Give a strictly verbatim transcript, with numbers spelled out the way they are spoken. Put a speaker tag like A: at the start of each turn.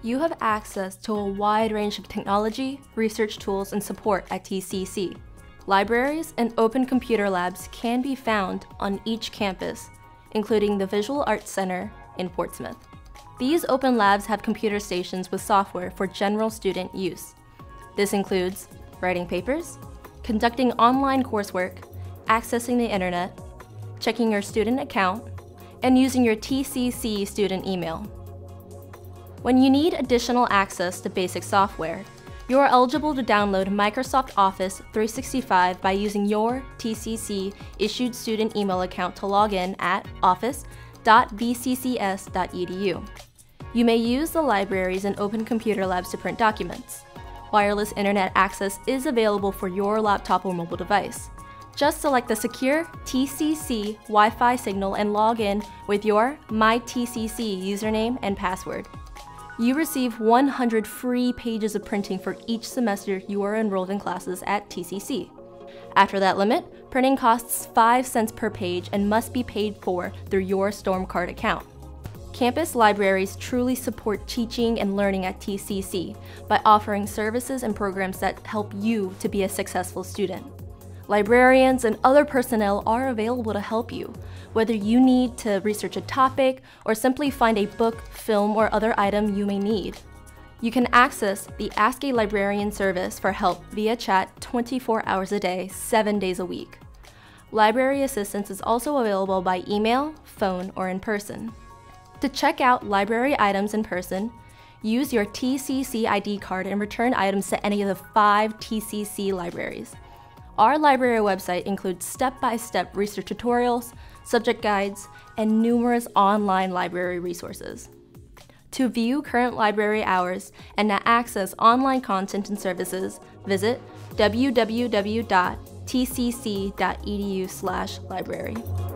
A: You have access to a wide range of technology, research tools, and support at T C C. Libraries and open computer labs can be found on each campus, including the Visual Arts Center in Portsmouth. These open labs have computer stations with software for general student use. This includes writing papers, conducting online coursework, accessing the internet, checking your student account, and using your T C C student email. When you need additional access to basic software, you are eligible to download Microsoft Office three sixty-five by using your T C C-issued student email account to log in at office dot v c c s dot e d u. You may use the libraries and open computer labs to print documents. Wireless internet access is available for your laptop or mobile device. Just select the secure T C C Wi-Fi signal and log in with your MyTCC username and password. You receive one hundred free pages of printing for each semester you are enrolled in classes at T C C. After that limit, printing costs five cents per page and must be paid for through your StormCard account. Campus libraries truly support teaching and learning at T C C by offering services and programs that help you to be a successful student. Librarians and other personnel are available to help you, whether you need to research a topic or simply find a book, film, or other item you may need. You can access the Ask-a-Librarian Service for help via chat twenty-four hours a day, seven days a week. Library assistance is also available by email, phone, or in person. To check out library items in person, use your T C C I D card and return items to any of the five T C C libraries. Our library website includes step-by-step research tutorials, subject guides, and numerous online library resources. To view current library hours and to access online content and services, visit w w w dot t c c dot e d u slash library.